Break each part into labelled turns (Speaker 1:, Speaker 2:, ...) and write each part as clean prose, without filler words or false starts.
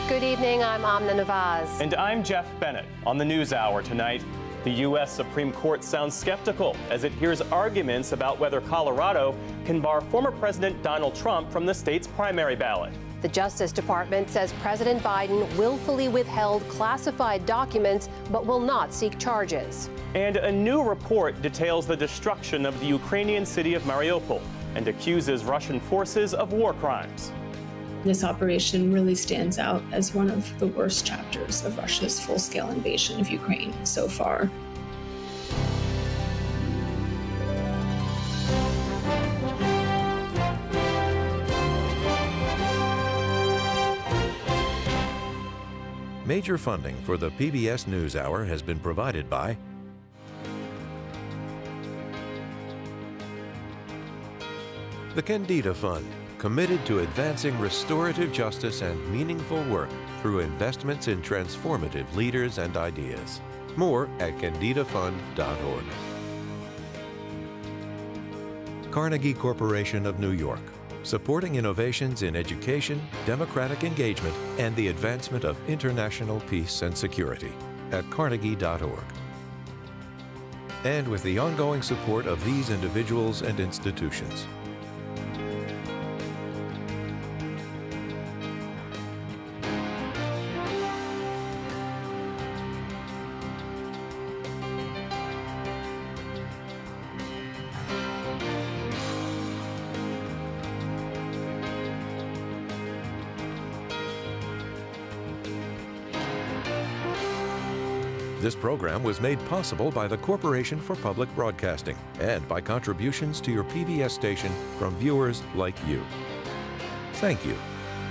Speaker 1: Good evening, I'm Amna Nawaz.
Speaker 2: And I'm Jeff Bennett. On the NewsHour tonight, the U.S. Supreme Court sounds skeptical as it hears arguments about whether Colorado can bar former President Donald Trump from the state's primary ballot.
Speaker 1: The Justice Department says President Biden willfully withheld classified documents but will not seek charges.
Speaker 2: And a new report details the destruction of the Ukrainian city of Mariupol and accuses Russian forces of war crimes.
Speaker 3: This operation really stands out as one of the worst chapters of Russia's full-scale invasion of Ukraine so far.
Speaker 4: Major funding for the PBS NewsHour has been provided by the Kendeda Fund, committed to advancing restorative justice and meaningful work through investments in transformative leaders and ideas. More at kendedafund.org. Carnegie Corporation of New York, supporting innovations in education, democratic engagement, and the advancement of international peace and security at carnegie.org. And with the ongoing support of these individuals and institutions. This program was made possible by the Corporation for Public Broadcasting and by contributions to your PBS station from viewers like you. Thank you.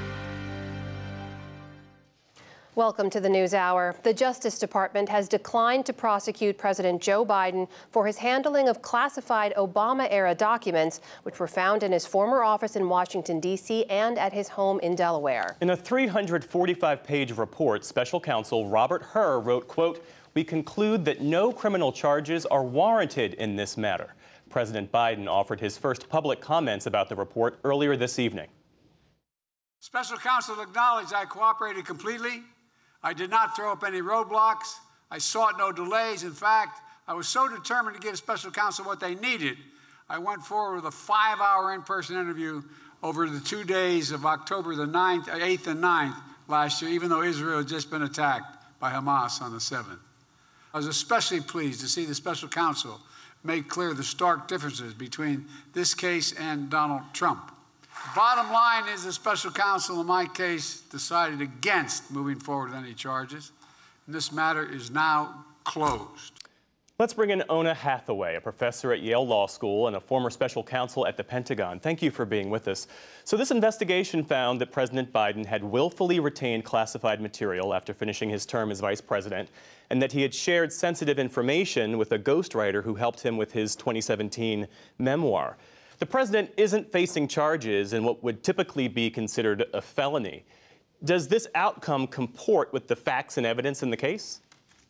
Speaker 1: Welcome to the NewsHour. The Justice Department has declined to prosecute President Joe Biden for his handling of classified Obama-era documents, which were found in his former office in Washington, D.C. and at his home in Delaware.
Speaker 2: In a 345-page report, Special Counsel Robert Hur wrote, quote, "We conclude that no criminal charges are warranted in this matter." President Biden offered his first public comments about the report earlier this evening.
Speaker 5: Special Counsel acknowledged I cooperated completely. I did not throw up any roadblocks. I sought no delays. In fact, I was so determined to give Special Counsel what they needed, I went forward with a 5-hour in-person interview over the 2 days of October the 8th and 9th last year, even though Israel had just been attacked by Hamas on the 7th. I was especially pleased to see the Special Counsel make clear the stark differences between this case and Donald Trump. Bottom line is the Special Counsel in my case decided against moving forward with any charges, and this matter is now closed.
Speaker 2: Let's bring in Oona Hathaway, a professor at Yale Law School and a former special counsel at the Pentagon. Thank you for being with us. So this investigation found that President Biden had willfully retained classified material after finishing his term as vice president, and that he had shared sensitive information with a ghostwriter who helped him with his 2017 memoir. The president isn't facing charges in what would typically be considered a felony. Does this outcome comport with the facts and evidence in the case?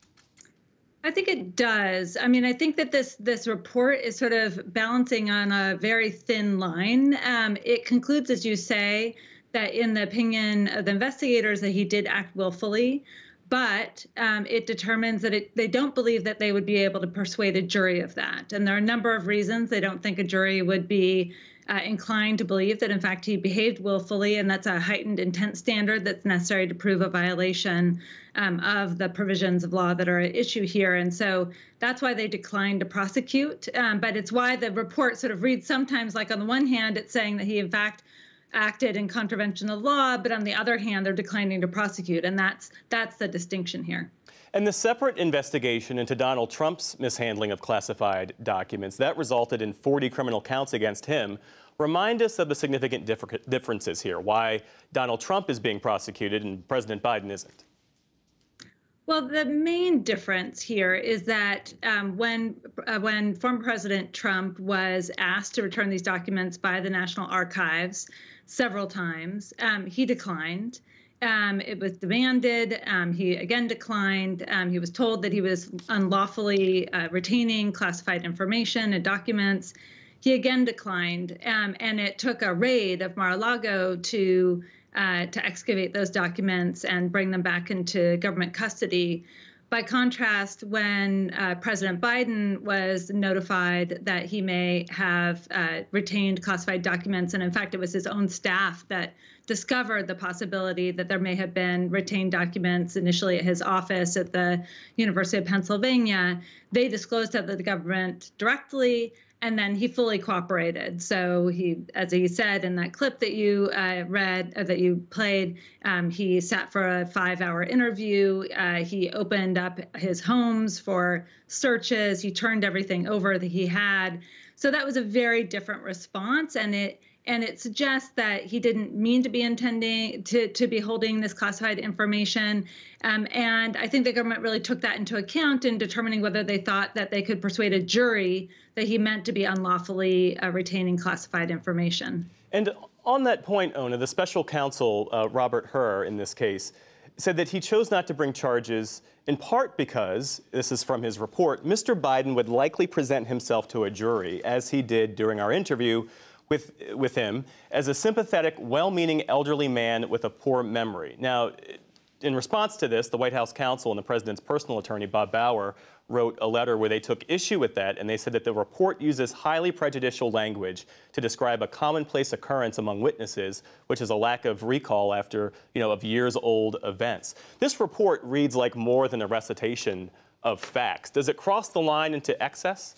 Speaker 6: I think it does. I mean, I think that this report is sort of balancing on a very thin line. It concludes, as you say, that in the opinion of the investigators that he did act willfully, but it determines that they don't believe that they would be able to persuade a jury of that. And there are a number of reasons they don't think a jury would be inclined to believe that, in fact, he behaved willfully, and that's a heightened intent standard that's necessary to prove a violation of the provisions of law that are at issue here. And so that's why they declined to prosecute. But it's why the report sort of reads sometimes like, on the one hand, it's saying that he, in fact, acted in contravention of law, but on the other hand, they're declining to prosecute. And that's the distinction here.
Speaker 2: And the separate investigation into Donald Trump's mishandling of classified documents, that resulted in 40 criminal counts against him. Remind us of the significant differences here, why Donald Trump is being prosecuted and President Biden isn't.
Speaker 6: Well, the main difference here is that when former President Trump was asked to return these documents by the National Archives several times, he declined. It was demanded. He again declined. He was told that he was unlawfully retaining classified information and documents. he again declined, and it took a raid of Mar-a-Lago to excavate those documents and bring them back into government custody. By contrast, when President Biden was notified that he may have retained classified documents, and in fact, it was his own staff that discovered the possibility that there may have been retained documents initially at his office at the University of Pennsylvania, they disclosed that to the government directly, and then he fully cooperated. So he, as he said in that clip that you that you played, he sat for a 5-hour interview. He opened up his homes for searches. He turned everything over that he had. So that was a very different response, and it suggests that he didn't mean to be intending to be holding this classified information. And I think the government really took that into account in determining whether they thought that they could persuade a jury that he meant to be unlawfully retaining classified information.
Speaker 2: And on that point, Oona, the special counsel, Robert Hur, in this case, said that he chose not to bring charges in part because, this is from his report, Mr. Biden would likely present himself to a jury, as he did during our interview with him, as a sympathetic, well-meaning elderly man with a poor memory. Now, in response to this, the White House counsel and the president's personal attorney, Bob Bauer, wrote a letter where they took issue with that, and they said that the report uses highly prejudicial language to describe a commonplace occurrence among witnesses, which is a lack of recall after, of years-old events. This report reads like more than a recitation of facts. Does it cross the line into excess?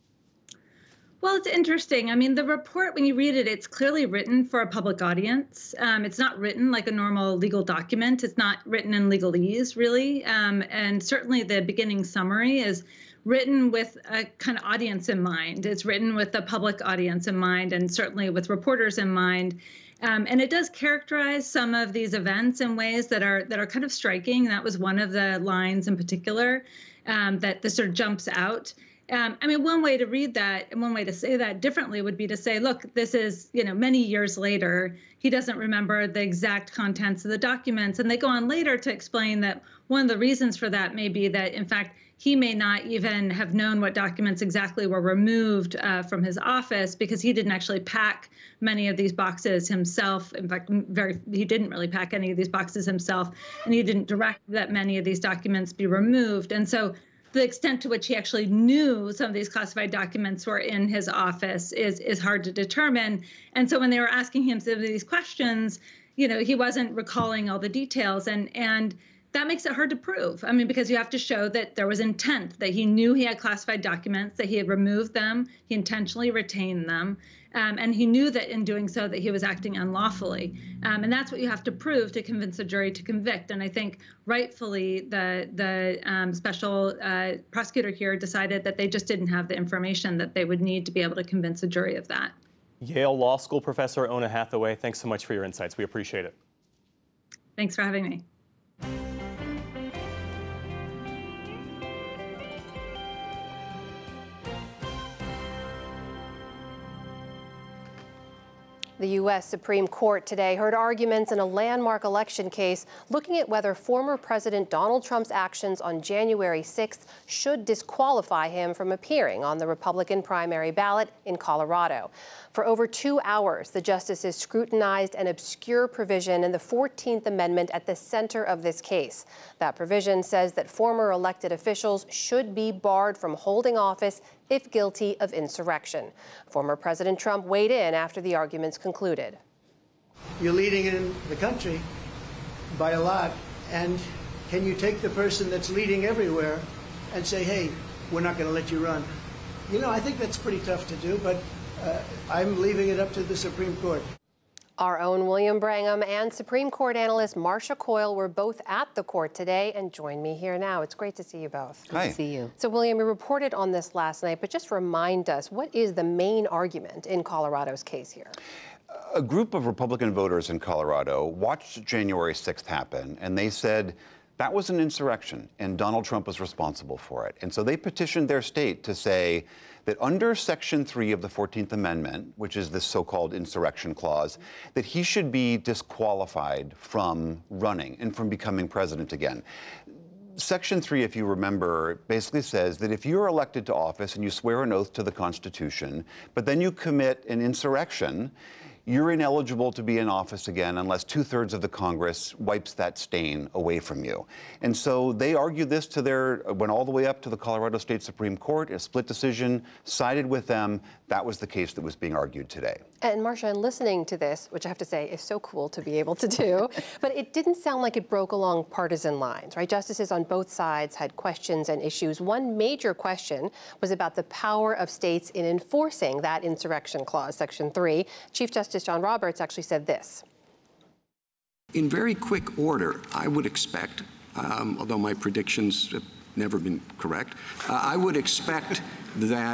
Speaker 6: Well, it's interesting. I mean, the report, when you read it, it's clearly written for a public audience. It's not written like a normal legal document. It's not written in legalese, really. And certainly the beginning summary is written with a kind of audience in mind. It's written with the public audience in mind, and certainly with reporters in mind. And it does characterize some of these events in ways that are kind of striking. That was one of the lines in particular that this sort of jumps out. I mean, one way to read that and one way to say that differently would be to say, look, this is, many years later. He doesn't remember the exact contents of the documents. And they go on later to explain that one of the reasons for that may be that, in fact, he may not even have known what documents exactly were removed from his office because he didn't actually pack many of these boxes himself. In fact, he didn't really pack any of these boxes himself, and he didn't direct that many of these documents be removed. And so the extent to which he actually knew some of these classified documents were in his office is hard to determine. And so when they were asking him some of these questions, he wasn't recalling all the details. And that makes it hard to prove. I mean, because you have to show that there was intent, that he knew he had classified documents, that he had removed them, he intentionally retained them, and he knew that in doing so that he was acting unlawfully. And that's what you have to prove to convince a jury to convict. And I think rightfully the special prosecutor here decided that they just didn't have the information that they would need to be able to convince a jury of that.
Speaker 2: Yale Law School professor Oona Hathaway, thanks so much for your insights. We appreciate it.
Speaker 6: Thanks for having me.
Speaker 1: The U.S. Supreme Court today heard arguments in a landmark election case looking at whether former President Donald Trump's actions on January 6th should disqualify him from appearing on the Republican primary ballot in Colorado. For over 2 hours, the justices scrutinized an obscure provision in the 14th Amendment at the center of this case. That provision says that former elected officials should be barred from holding office if guilty of insurrection. Former President Trump weighed in after the arguments concluded.
Speaker 7: You're leading in the country by a lot, and can you take the person that's leading everywhere and say, hey, we're not going to let you run? I think that's pretty tough to do, but I'm leaving it up to the Supreme Court.
Speaker 1: Our own William Brangham and Supreme Court analyst Marcia Coyle were both at the court today and join me here now. It's great to see you both.
Speaker 8: Hi.
Speaker 1: Good to see you. So, William, you reported on this last night, but just remind us, what is the main argument in Colorado's case here?
Speaker 8: A group of Republican voters in Colorado watched January 6th happen, and they said that was an insurrection, and Donald Trump was responsible for it. And so they petitioned their state to say that under Section 3 of the 14th Amendment, which is this so-called insurrection clause, that he should be disqualified from running and from becoming president again. Section 3, if you remember, basically says that if you're elected to office and you swear an oath to the Constitution, but then you commit an insurrection, you're ineligible to be in office again unless 2/3 of the Congress wipes that stain away from you. And so they argued this went all the way up to the Colorado State Supreme Court. A split decision sided with them. That was the case that was being argued today.
Speaker 1: And Marcia, in listening to this, which I have to say is so cool to be able to do, but it didn't sound like it broke along partisan lines, right? Justices on both sides had questions and issues. One major question was about the power of states in enforcing that insurrection clause, Section 3. Chief Justice John Roberts actually said this.
Speaker 9: In very quick order, I would expect, although my predictions have never been correct, I would expect that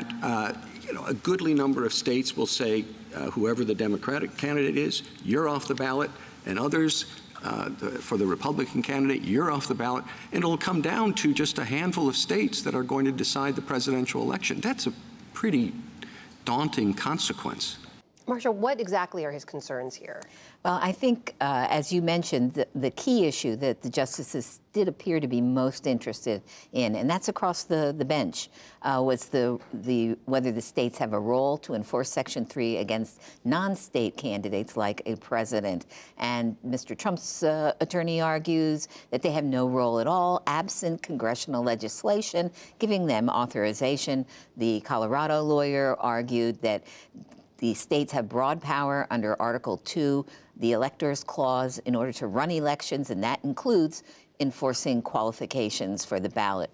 Speaker 9: a goodly number of states will say, whoever the Democratic candidate is, you're off the ballot, and others, for the Republican candidate, you're off the ballot, and it'll come down to just a handful of states that are going to decide the presidential election. That's a pretty daunting consequence.
Speaker 1: Marcia, what exactly are his concerns here?
Speaker 10: Well, I think, as you mentioned, the key issue that the justices did appear to be most interested in, and that's across the bench, was whether the states have a role to enforce Section 3 against non-state candidates like a president. And Mr. Trump's attorney argues that they have no role at all, absent congressional legislation giving them authorization. The Colorado lawyer argued that the states have broad power under Article 2, the Electors Clause, in order to run elections, and that includes enforcing qualifications for the ballot.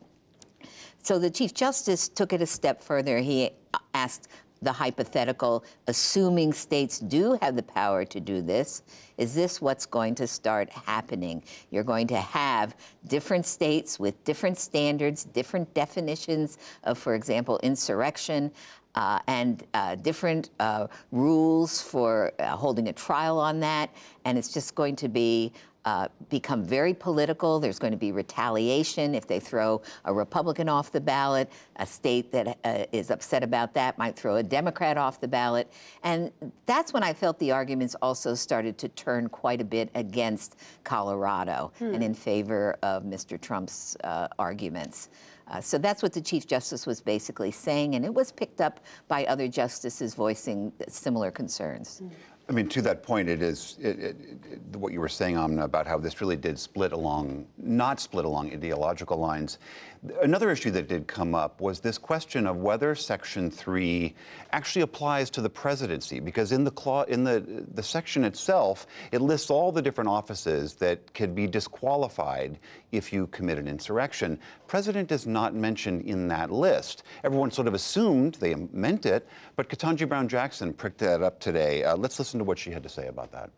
Speaker 10: So the Chief Justice took it a step further. He asked the hypothetical, assuming states do have the power to do this, is this what's going to start happening? You're going to have different states with different standards, different definitions of, for example, insurrection, and different rules for holding a trial on that. And it's just going to become very political. There's going to be retaliation if they throw a Republican off the ballot. A state that is upset about that might throw a Democrat off the ballot. And that's when I felt the arguments also started to turn quite a bit against Colorado and in favor of Mr. Trump's arguments. So that's what the Chief Justice was basically saying, and it was picked up by other justices voicing similar concerns.
Speaker 8: I mean, to that point, what you were saying, Amna, about how this really did not split along ideological lines. Another issue that did come up was this question of whether Section 3 actually applies to the presidency, because in the section itself, it lists all the different offices that can be disqualified if you commit an insurrection. President is not mentioned in that list. Everyone sort of assumed they meant it, but Ketanji Brown Jackson pricked that up today. Let's listen to what she had to say about that.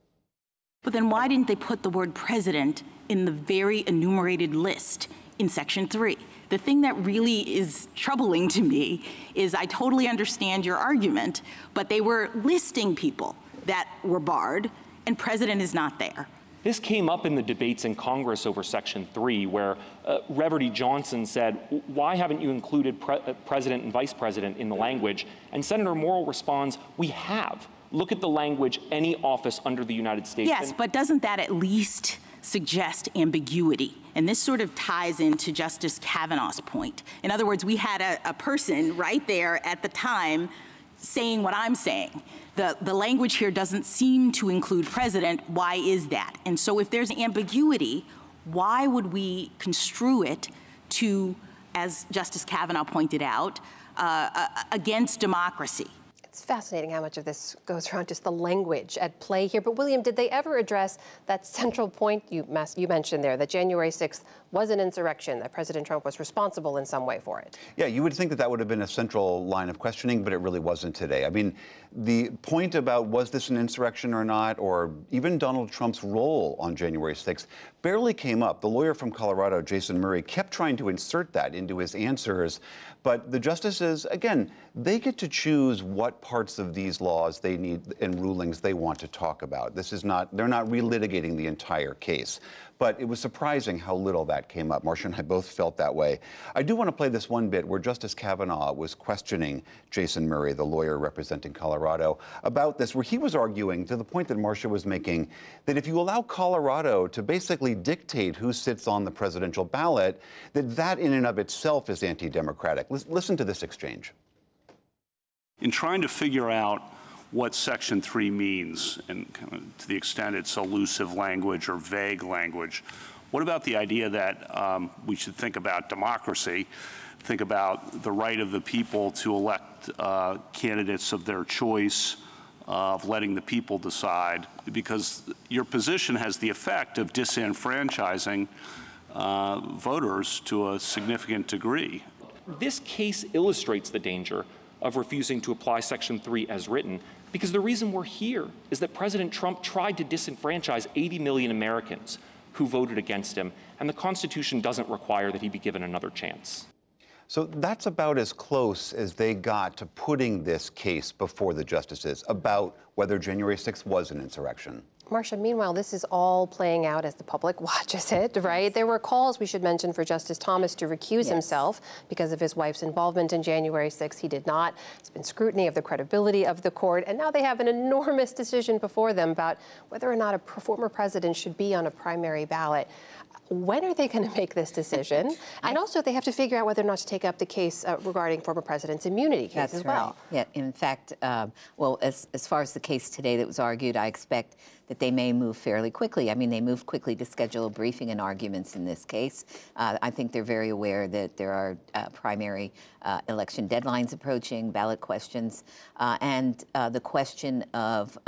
Speaker 11: But then why didn't they put the word president in the very enumerated list in Section 3? The thing that really is troubling to me is I totally understand your argument, but they were listing people that were barred, and president is not there.
Speaker 12: This came up in the debates in Congress over Section 3, where Reverdy Johnson said, why haven't you included president and vice president in the language? And Senator Morrill responds, we have. Look at the language, any office under the United States.
Speaker 11: Yes, but doesn't that at least suggest ambiguity? And this sort of ties into Justice Kavanaugh's point. In other words, we had a person right there at the time saying what I'm saying. The language here doesn't seem to include president. Why is that? And so if there's ambiguity, why would we construe it to, as Justice Kavanaugh pointed out, against democracy?
Speaker 1: It's fascinating how much of this goes around just the language at play here. But William, did they ever address that central point you mentioned there, that January 6th was an insurrection, that President Trump was responsible in some way for it?
Speaker 8: Yeah, you would think that would have been a central line of questioning, but it really wasn't today. I mean, the point about was this an insurrection or not, or even Donald Trump's role on January 6th, barely came up. The lawyer from Colorado, Jason Murray, kept trying to insert that into his answers. But the justices, again, they get to choose what parts of these laws they need and rulings they want to talk about. This is not, they're not relitigating the entire case. But it was surprising how little that that came up. Marcia and I both felt that way. I do want to play this one bit where Justice Kavanaugh was questioning Jason Murray, the lawyer representing Colorado, about this, where he was arguing, to the point that Marcia was making, that if you allow Colorado to basically dictate who sits on the presidential ballot, that in and of itself is anti-democratic. Listen to this exchange.
Speaker 13: In trying to figure out what Section 3 means, and kind of to the extent it's elusive language or vague language, what about the idea that we should think about democracy, think about the right of the people to elect candidates of their choice, of letting the people decide, because your position has the effect of disenfranchising voters to a significant degree.
Speaker 12: This case illustrates the danger of refusing to apply Section 3 as written, because the reason we're here is that President Trump tried to disenfranchise 80 million Americans who voted against him, and the Constitution doesn't require that he be given another chance.
Speaker 8: So that's about as close as they got to putting this case before the justices about whether January 6th was an insurrection.
Speaker 1: Marcia, meanwhile, this is all playing out as the public watches it, right? There were calls, we should mention, for Justice Thomas to recuse himself because of his wife's involvement in January 6th. He did not. There's been scrutiny of the credibility of the court, and now they have an enormous decision before them about whether or not a former president should be on a primary ballot. When are they going to make this decision? And also, they have to figure out whether or not to take up the case regarding former president's immunity case as well.
Speaker 10: Right. Yeah, in fact, well, as far as the case today that was argued, I expect that they may move fairly quickly. I mean, they moved quickly to schedule a briefing and arguments in this case. I think they're very aware that there are primary election deadlines approaching, ballot questions, and the question of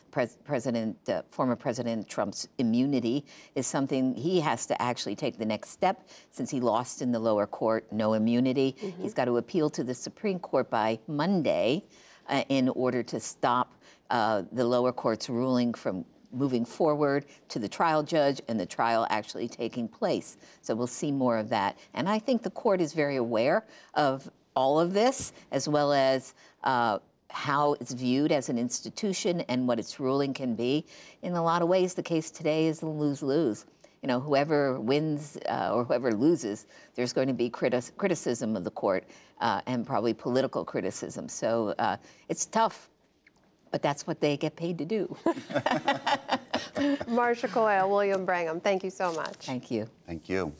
Speaker 10: former President Trump's immunity is something he has to actually take the next step. Since he lost in the lower court, no immunity. He's got to appeal to the Supreme Court by Monday in order to stop the lower court's ruling from moving forward to the trial judge and the trial actually taking place. So we'll see more of that. And I think the court is very aware of all of this, as well as how it's viewed as an institution and what its ruling can be. In a lot of ways, the case today is a lose-lose. You know, whoever wins or whoever loses, there's going to be criticism of the court and probably political criticism. So it's tough, but that's what they get paid to do.
Speaker 1: Marcia Coyle, William Brangham, thank you so much.
Speaker 10: Thank you.
Speaker 8: Thank you.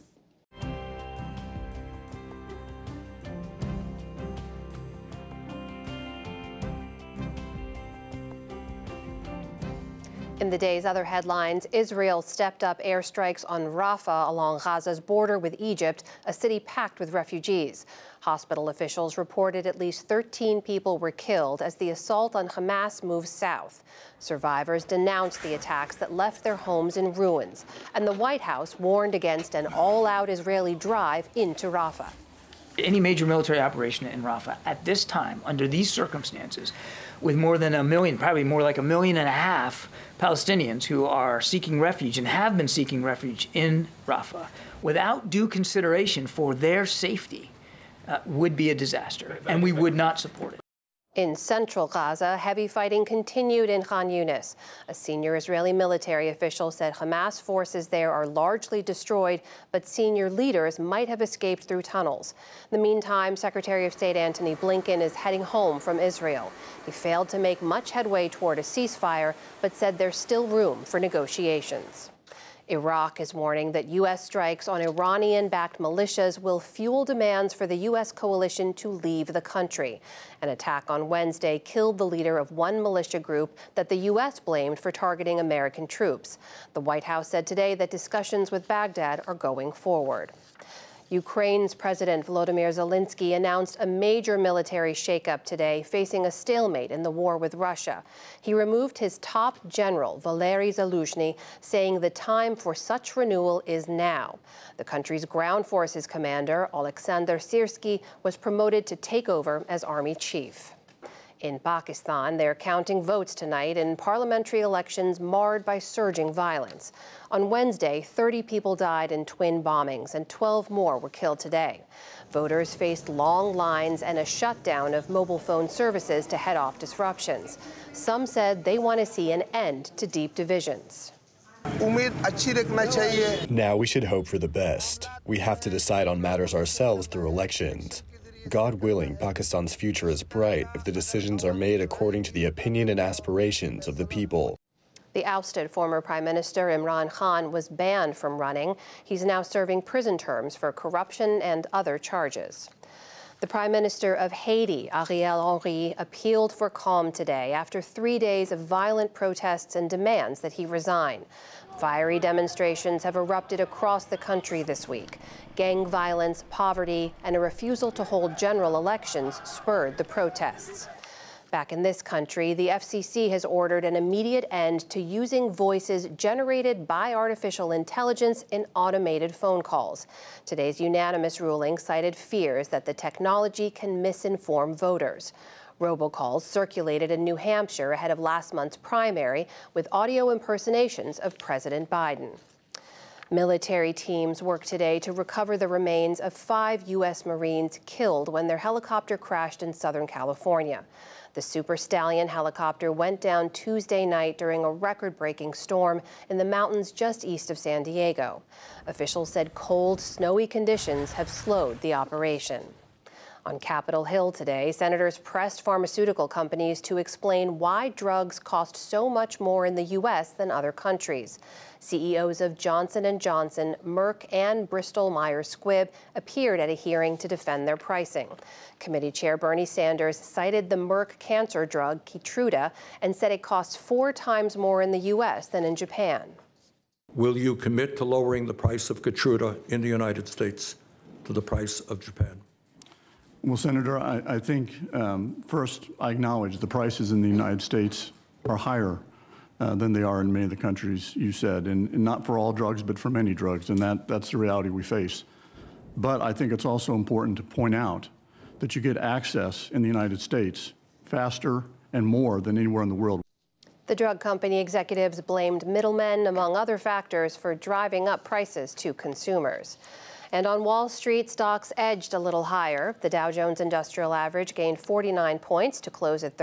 Speaker 1: In the day's other headlines, Israel stepped up airstrikes on Rafah along Gaza's border with Egypt, a city packed with refugees. Hospital officials reported at least 13 people were killed as the assault on Hamas moved south. Survivors denounced the attacks that left their homes in ruins, and the White House warned against an all-out Israeli drive into Rafah.
Speaker 14: Any major military operation in Rafah at this time, under these circumstances, with more than 1 million, probably more like 1.5 million Palestinians who are seeking refuge and have been seeking refuge in Rafah, without due consideration for their safety, would be a disaster, and we would not support it.
Speaker 1: In central Gaza, heavy fighting continued in Khan Yunis. A senior Israeli military official said Hamas forces there are largely destroyed, but senior leaders might have escaped through tunnels. In the meantime, Secretary of State Antony Blinken is heading home from Israel. He failed to make much headway toward a ceasefire, but said there's still room for negotiations. Iraq is warning that U.S. strikes on Iranian-backed militias will fuel demands for the U.S. coalition to leave the country. An attack on Wednesday killed the leader of one militia group that the U.S. blamed for targeting American troops. The White House said today that discussions with Baghdad are going forward. Ukraine's President Volodymyr Zelensky announced a major military shakeup today, facing a stalemate in the war with Russia. He removed his top general, Valery Zaluzhny, saying the time for such renewal is now. The country's ground forces commander, Alexander Syrsky, was promoted to take over as army chief. In Pakistan, they're counting votes tonight in parliamentary elections marred by surging violence. On Wednesday, 30 people died in twin bombings and 12 more were killed today. Voters faced long lines and a shutdown of mobile phone services to head off disruptions. Some said they want to see an end to deep divisions.
Speaker 15: Now we should hope for the best. We have to decide on matters ourselves through elections. God willing, Pakistan's future is bright if the decisions are made according to the opinion and aspirations of the people.
Speaker 1: The ousted former Prime Minister Imran Khan was banned from running. He's now serving prison terms for corruption and other charges. The Prime Minister of Haiti, Ariel Henry, appealed for calm today after 3 days of violent protests and demands that he resign. Fiery demonstrations have erupted across the country this week. Gang violence, poverty, and a refusal to hold general elections spurred the protests. Back in this country, the FCC has ordered an immediate end to using voices generated by artificial intelligence in automated phone calls. Today's unanimous ruling cited fears that the technology can misinform voters. Robocalls circulated in New Hampshire ahead of last month's primary with audio impersonations of President Biden. Military teams worked today to recover the remains of 5 U.S. Marines killed when their helicopter crashed in Southern California. The Super Stallion helicopter went down Tuesday night during a record-breaking storm in the mountains just east of San Diego. Officials said cold, snowy conditions have slowed the operation. On Capitol Hill today, senators pressed pharmaceutical companies to explain why drugs cost so much more in the U.S. than other countries. CEOs of Johnson & Johnson, Merck, and Bristol-Myers Squibb appeared at a hearing to defend their pricing. Committee Chair Bernie Sanders cited the Merck cancer drug Keytruda and said it costs 4 times more in the U.S. than in Japan.
Speaker 16: Will you commit to lowering the price of Keytruda in the United States to the price of Japan?
Speaker 17: Well, Senator, I think first I acknowledge the prices in the United States are higher than they are in many of the countries you said, and not for all drugs, but for many drugs, and that's the reality we face. But I think it's also important to point out that you get access in the United States faster and more than anywhere in the world.
Speaker 1: The drug company executives blamed middlemen, among other factors, for driving up prices to consumers. And on Wall Street, stocks edged a little higher. The Dow Jones Industrial Average gained 49 points to close at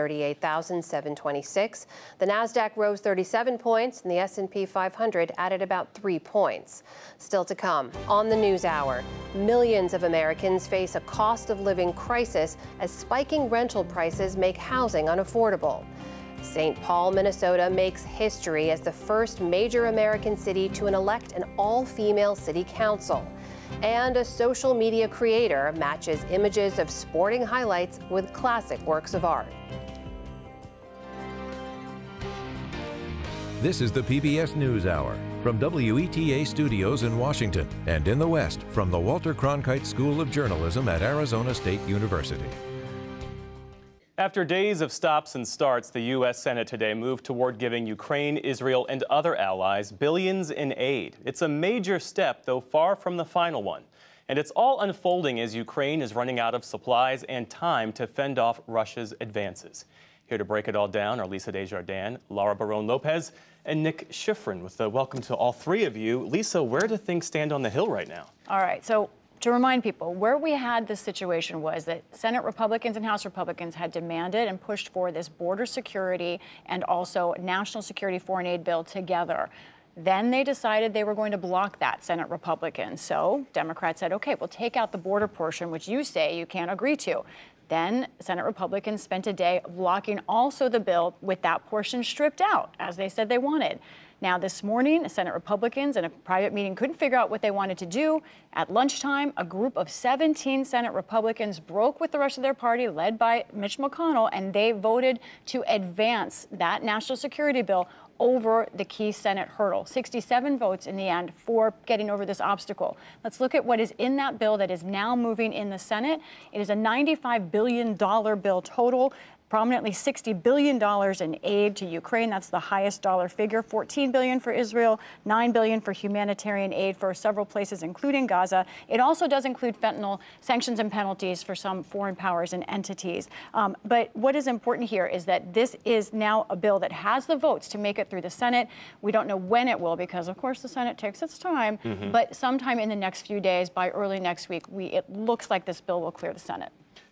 Speaker 1: 38,726. The Nasdaq rose 37 points, and the S&P 500 added about 3 points. Still to come on the NewsHour, millions of Americans face a cost of living crisis as spiking rental prices make housing unaffordable. St. Paul, Minnesota makes history as the first major American city to elect an all-female city council. And a social media creator matches images of sporting highlights with classic works of art.
Speaker 4: This is the PBS NewsHour from WETA Studios in Washington and in the West from the Walter Cronkite School of Journalism at Arizona State University.
Speaker 2: After days of stops and starts, the U.S. Senate today moved toward giving Ukraine, Israel, and other allies billions in aid. It's a major step, though far from the final one. And it's all unfolding as Ukraine is running out of supplies and time to fend off Russia's advances. Here to break it all down are Lisa Desjardins, Laura Barone-Lopez, and Nick Schifrin. With a welcome to all three of you. Lisa, where do things stand on the Hill right now?
Speaker 18: All right, so to remind people, where we had this situation was that Senate Republicans and House Republicans had demanded and pushed for this border security and also national security foreign aid bill together. Then they decided they were going to block that, Senate Republicans. So Democrats said, okay, we'll take out the border portion, which you say you can't agree to. Then Senate Republicans spent a day blocking also the bill with that portion stripped out, as they said they wanted. Now, this morning, Senate Republicans in a private meeting couldn't figure out what they wanted to do. At lunchtime, a group of 17 Senate Republicans broke with the rest of their party, led by Mitch McConnell, and they voted to advance that national security bill over the key Senate hurdle. 67 votes in the end for getting over this obstacle. Let's look at what is in that bill that is now moving in the Senate. It is a $95 billion bill total. Prominently $60 billion in aid to Ukraine. That's the highest dollar figure. $14 billion for Israel, $9 billion for humanitarian aid for several places, including Gaza. It also does include fentanyl sanctions and penalties for some foreign powers and entities. But what is important here is that this is now a bill that has the votes to make it through the Senate. We don't know when it will because, of course, the Senate takes its time. But sometime in the next few days, by early next week, it looks like this bill will clear the Senate.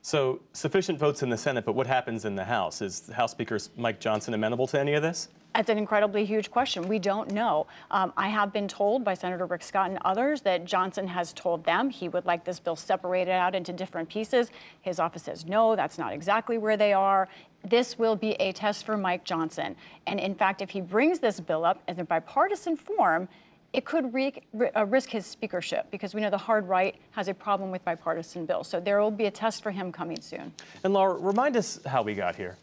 Speaker 2: So sufficient votes in the Senate, but what happens in the House? Is House Speaker Mike Johnson amenable to any of this?
Speaker 18: That's an incredibly huge question. We don't know. I have been told by Senator Rick Scott and others that Johnson has told them he would like this bill separated out into different pieces. His office says, no, that's not exactly where they are. This will be a test for Mike Johnson. And in fact, if he brings this bill up in a bipartisan form, it could risk his speakership, because we know the hard right has a problem with bipartisan bills. So there will be a test for him coming soon.
Speaker 2: And Laura, remind us how we got here.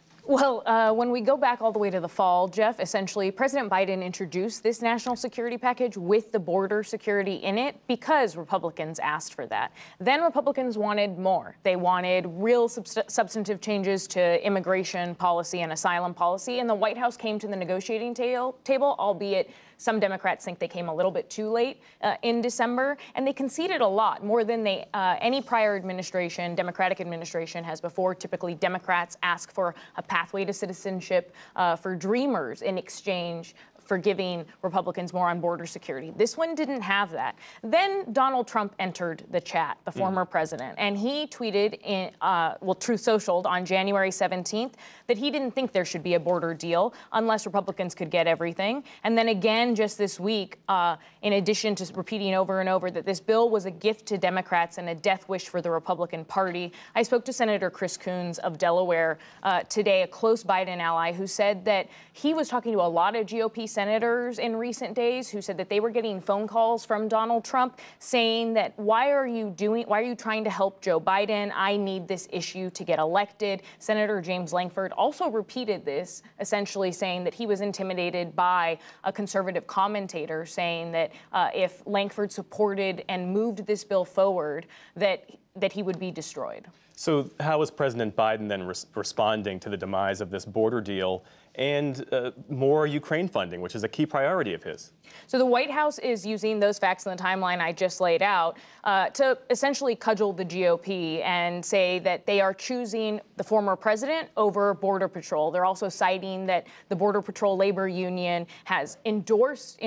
Speaker 19: Well, when we go back all the way to the fall, Jeff, essentially President Biden introduced this national security package with the border security in it because Republicans asked for that. Then Republicans wanted more. They wanted real substantive changes to immigration policy and asylum policy, and the White House came to the negotiating table, albeit some Democrats think they came a little bit too late in December, and they conceded a lot, more than any prior administration, Democratic administration, has before. Typically, Democrats ask for a pathway to citizenship for Dreamers in exchange for giving Republicans more on border security. This one didn't have that. Then Donald Trump entered the chat, the former president, and he tweeted in, Truth Socialed on January 17th that he didn't think there should be a border deal unless Republicans could get everything. And then again, just this week, in addition to repeating over and over that this bill was a gift to Democrats and a death wish for the Republican Party, I spoke to Senator Chris Coons of Delaware today, a close Biden ally, who said that he was talking to a lot of GOP senators in recent days who said that they were getting phone calls from Donald Trump saying that, why are you trying to help Joe Biden? I need this issue to get elected. Senator James Lankford also repeated this, essentially saying that he was intimidated by a conservative commentator saying that if Lankford supported and moved this bill forward, that he would be destroyed.
Speaker 2: So how is President Biden then responding to the demise of this border deal and more Ukraine funding, which is a key priority of his?
Speaker 19: So the White House is using those facts in the timeline I just laid out to essentially cudgel the GOP and say that they are choosing the former president over Border Patrol. They're also citing that the Border Patrol labor union has endorsed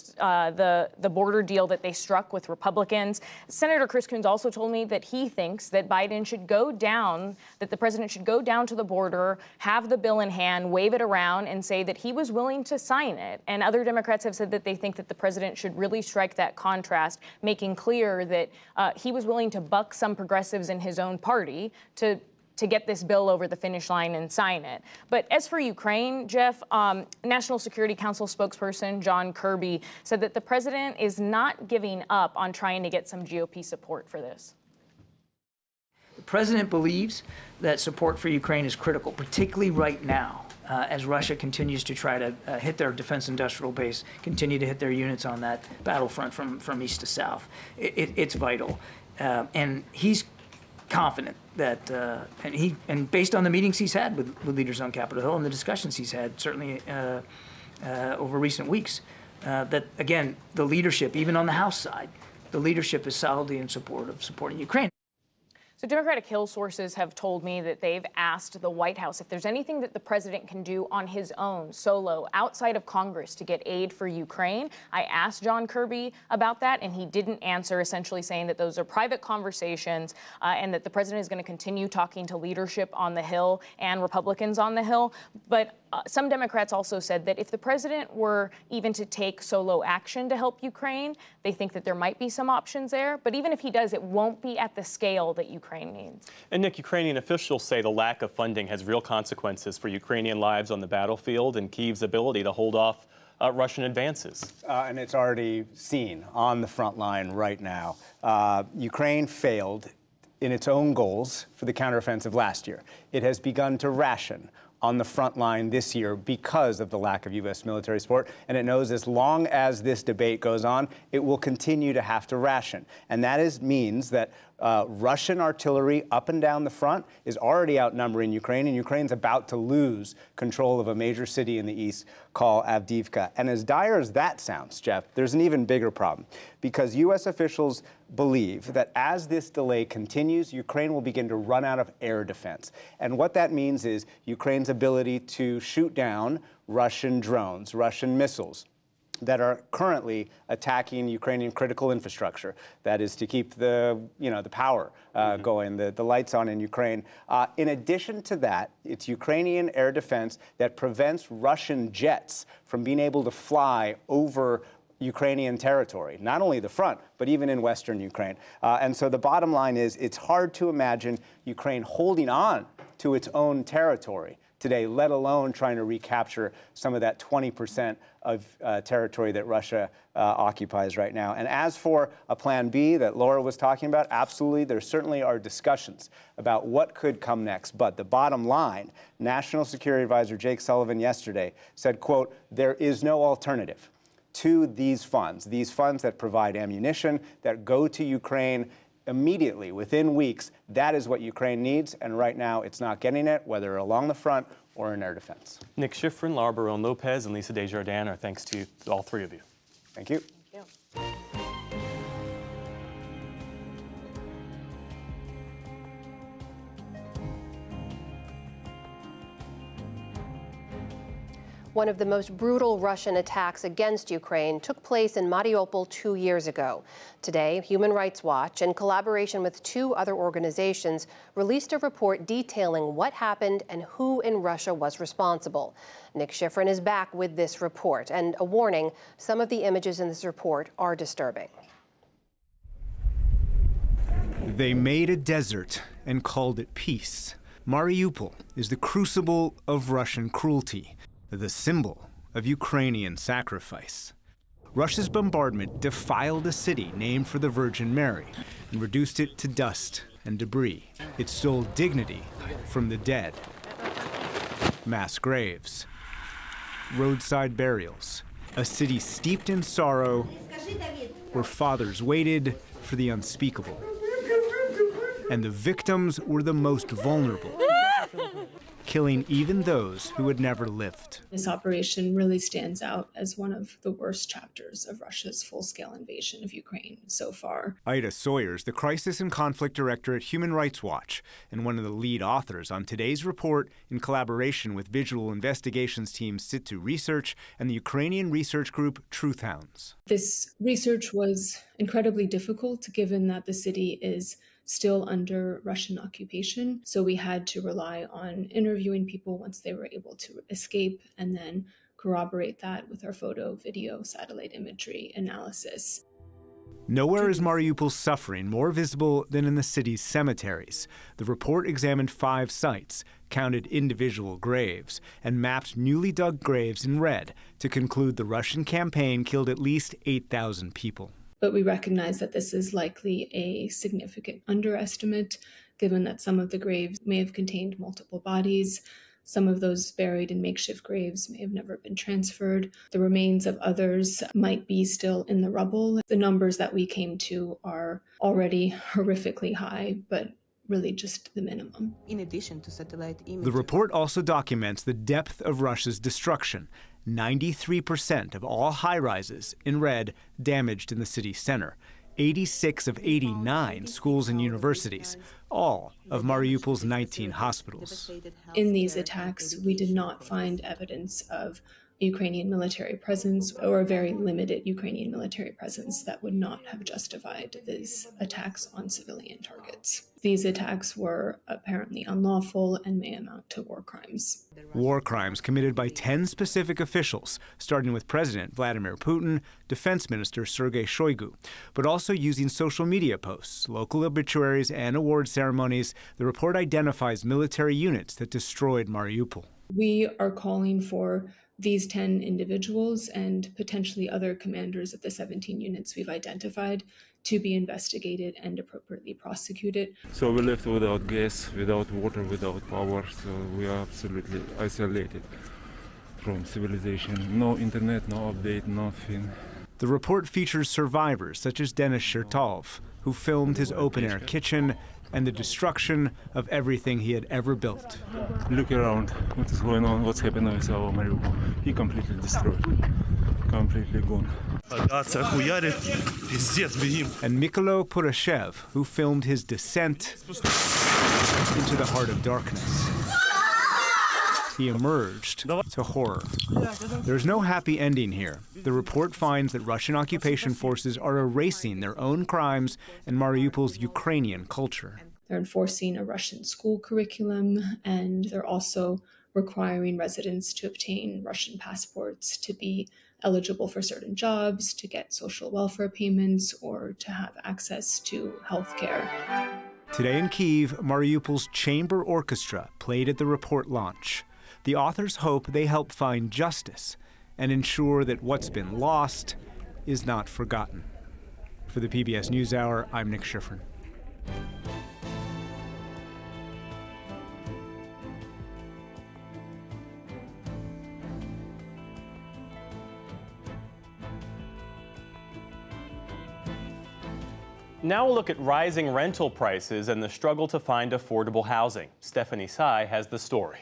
Speaker 19: the border deal that they struck with Republicans. Senator Chris Coons also told me that he thinks that Biden should go down, that the president should go down to the border, have the bill in hand, wave it around, and say that he was willing to sign it. And other Democrats have said that they think that the president should really strike that contrast, making clear that he was willing to buck some progressives in his own party to get this bill over the finish line and sign it. But as for Ukraine, Jeff, National Security Council spokesperson John Kirby said that the president is not giving up on trying to get some GOP support for this.
Speaker 14: The president believes that support for Ukraine is critical, particularly right now, as Russia continues to try to hit their defense industrial base, continue to hit their units on that battlefront from east to south. It's vital. And he's confident that, and based on the meetings he's had with leaders on Capitol Hill and the discussions he's had, certainly over recent weeks, that, again, the leadership, even on the House side, the leadership is solidly in support of supporting Ukraine.
Speaker 19: So Democratic Hill sources have told me that they've asked the White House if there's anything that the president can do on his own, solo, outside of Congress to get aid for Ukraine. I asked John Kirby about that, and he didn't answer, essentially saying that those are private conversations and that the president is going to continue talking to leadership on the Hill and Republicans on the Hill. But some Democrats also said that if the president were even to take solo action to help Ukraine, they think that there might be some options there. But even if he does, it won't be at the scale that Ukraine needs.
Speaker 2: And Nick, Ukrainian officials say the lack of funding has real consequences for Ukrainian lives on the battlefield and Kyiv's ability to hold off Russian advances.
Speaker 20: And it's already seen on the front line right now. Ukraine failed in its own goals for the counteroffensive last year. It has begun to ration on the front line this year because of the lack of U.S. military support, and it knows as long as this debate goes on, it will continue to have to ration. And that means that Russian artillery up and down the front is already outnumbering Ukraine, and Ukraine's about to lose control of a major city in the east called Avdiivka. And as dire as that sounds, Jeff, there's an even bigger problem, because U.S. officials believe that as this delay continues, Ukraine will begin to run out of air defense. And what that means is Ukraine's ability to shoot down Russian drones, Russian missiles, that are currently attacking Ukrainian critical infrastructure. That is to keep the power going, the lights on in Ukraine. In addition to that, it's Ukrainian air defense that prevents Russian jets from being able to fly over Ukrainian territory, not only the front, but even in western Ukraine. And so the bottom line is it's hard to imagine Ukraine holding on to its own territory today, let alone trying to recapture some of that 20% of territory that Russia occupies right now. And as for a plan B that Laura was talking about, absolutely, there certainly are discussions about what could come next. But the bottom line, National Security Advisor Jake Sullivan yesterday said, quote, there is no alternative to these funds that provide ammunition, that go to Ukraine immediately, within weeks. That is what Ukraine needs, and right now it's not getting it, whether along the front or in air defense.
Speaker 2: Nick Schifrin, Laura Barone-Lopez, and Lisa Desjardins, our thanks to all three of you.
Speaker 20: Thank you.
Speaker 1: Thank you. One of the most brutal Russian attacks against Ukraine took place in Mariupol 2 years ago. Today, Human Rights Watch, in collaboration with 2 other organizations, released a report detailing what happened and who in Russia was responsible. Nick Schifrin is back with this report, and a warning, some of the images in this report are disturbing.
Speaker 21: They made a desert and called it peace. Mariupol is the crucible of Russian cruelty, the symbol of Ukrainian sacrifice. Russia's bombardment defiled a city named for the Virgin Mary and reduced it to dust and debris. It stole dignity from the dead. Mass graves, roadside burials, a city steeped in sorrow where fathers waited for the unspeakable. And the victims were the most vulnerable, killing even those who had never lived.
Speaker 3: This operation really stands out as one of the worst chapters of Russia's full-scale invasion of Ukraine so far.
Speaker 21: Ida Sawyers, the Crisis and Conflict Director at Human Rights Watch, and one of the lead authors on today's report in collaboration with visual investigations team Situ Research and the Ukrainian research group Truth Hounds.
Speaker 3: This research was incredibly difficult given that the city is still under Russian occupation. So we had to rely on interviewing people once they were able to escape and then corroborate that with our photo, video, satellite imagery analysis.
Speaker 21: Nowhere is Mariupol's suffering more visible than in the city's cemeteries. The report examined 5 sites, counted individual graves, and mapped newly dug graves in red to conclude the Russian campaign killed at least 8,000 people.
Speaker 3: But we recognize that this is likely a significant underestimate, given that some of the graves may have contained multiple bodies. Some of those buried in makeshift graves may have never been transferred. The remains of others might be still in the rubble. The numbers that we came to are already horrifically high, but really just the minimum.
Speaker 22: In addition to satellite images,
Speaker 21: the report also documents the depth of Russia's destruction. 93% of all high-rises, in red, damaged in the city center. 86 of 89 schools and universities, all of Mariupol's 19 hospitals.
Speaker 3: In these attacks, we did not find evidence of Ukrainian military presence or a very limited Ukrainian military presence that would not have justified these attacks on civilian targets. These attacks were apparently unlawful and may amount to war crimes.
Speaker 21: War crimes committed by 10 specific officials, starting with President Vladimir Putin, Defense Minister Sergei Shoigu, but also using social media posts, local obituaries, and award ceremonies. The report identifies military units that destroyed Mariupol.
Speaker 3: We are calling for these 10 individuals and potentially other commanders of the 17 units we've identified to be investigated and appropriately prosecuted.
Speaker 23: So we're left without gas, without water, without power, so we are absolutely isolated from civilization. No internet, no update, nothing.
Speaker 21: The report features survivors such as Denis Chertov, who filmed his open-air kitchen and the destruction of everything he had ever built.
Speaker 23: Look around, what is going on, what's happening with our Mariupol. He completely destroyed, completely gone.
Speaker 21: And Mykola Poroshev, who filmed his descent into the heart of darkness. he emerged to horror. There's no happy ending here. The report finds that Russian occupation forces are erasing their own crimes and Mariupol's Ukrainian culture.
Speaker 3: They're enforcing a Russian school curriculum, and they're also requiring residents to obtain Russian passports to be eligible for certain jobs, to get social welfare payments, or to have access to health care.
Speaker 21: Today in Kyiv, Mariupol's chamber orchestra played at the report launch. The authors hope they help find justice and ensure that what's been lost is not forgotten. For the PBS NewsHour, I'm Nick Schifrin.
Speaker 2: Now we'll look at rising rental prices and the struggle to find affordable housing. Stephanie Tsai has the story.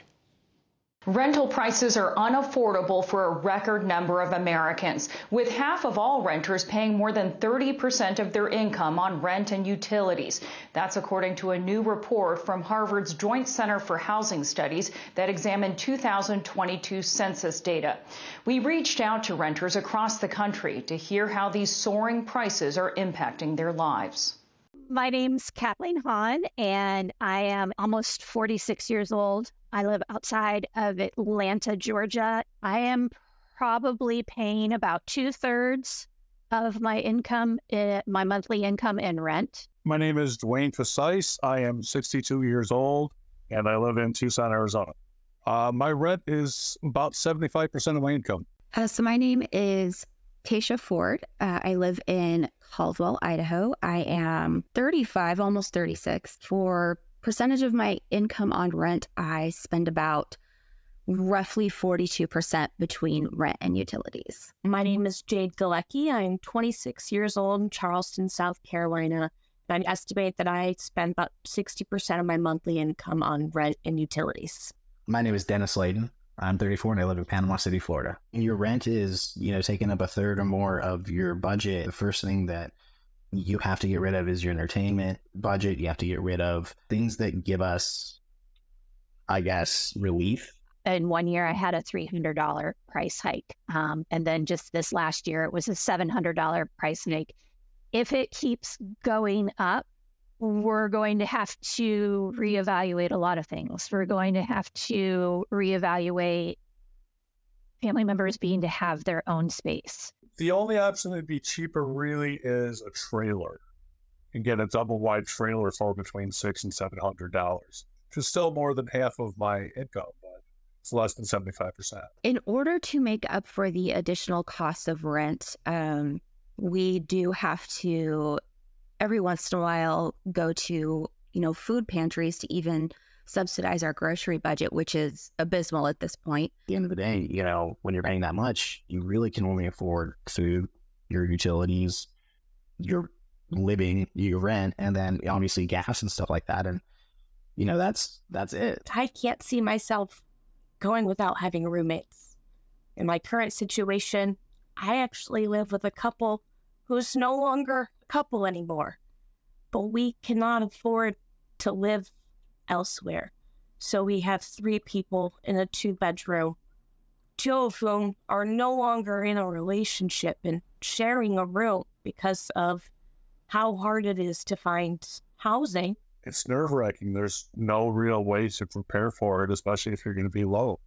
Speaker 5: Rental prices are unaffordable for a record number of Americans, with half of all renters paying more than 30% of their income on rent and utilities. That's according to a new report from Harvard's Joint Center for Housing Studies that examined 2022 census data. We reached out to renters across the country to hear how these soaring prices are impacting their lives.
Speaker 6: My name's Kathleen Hahn, and I am almost 46 years old. I live outside of Atlanta, Georgia. I am probably paying about 2/3 of my income, my monthly income in rent.
Speaker 7: My name is Dwayne Casais. I am 62 years old, and I live in Tucson, Arizona. My rent is about 75% of my income.
Speaker 24: So my name is Tasha Ford. I live in Caldwell, Idaho. I am 35, almost 36. For percentage of my income on rent, I spend about roughly 42% between rent and utilities.
Speaker 25: My name is Jade Galecki. I'm 26 years old in Charleston, South Carolina. And I estimate that I spend about 60% of my monthly income on rent and utilities.
Speaker 26: My name is Dennis Layden. I'm 34 and I live in Panama City, Florida. Your rent is, taking up a third or more of your budget. The first thing that you have to get rid of is your entertainment budget. You have to get rid of things that give us, I guess, relief.
Speaker 6: In 1 year, I had a $300 price hike. And then just this last year, it was a $700 price hike. If it keeps going up, we're going to have to reevaluate a lot of things. We're going to have to reevaluate family members being to have their own space.
Speaker 7: The only option that'd be cheaper really is a trailer. You can get a double wide trailer for between $600 and $700, which is still more than half of my income, but it's less than 75%.
Speaker 24: In order to make up for the additional cost of rent, we do have to every once in a while go to, food pantries to even subsidize our grocery budget, which is abysmal at this point.
Speaker 26: At the end of the day, when you're paying that much, you really can only afford food, your utilities, your living, your rent, and then obviously gas and stuff like that. And, that's it.
Speaker 25: I can't see myself going without having roommates. In my current situation, I actually live with a couple who's no longer a couple anymore, but we cannot afford to live elsewhere. So we have 3 people in a 2-bedroom, 2 of whom are no longer in a relationship and sharing a room because of how hard it is to find housing.
Speaker 7: It's nerve-wracking. There's no real way to prepare for it, especially if you're going to be low.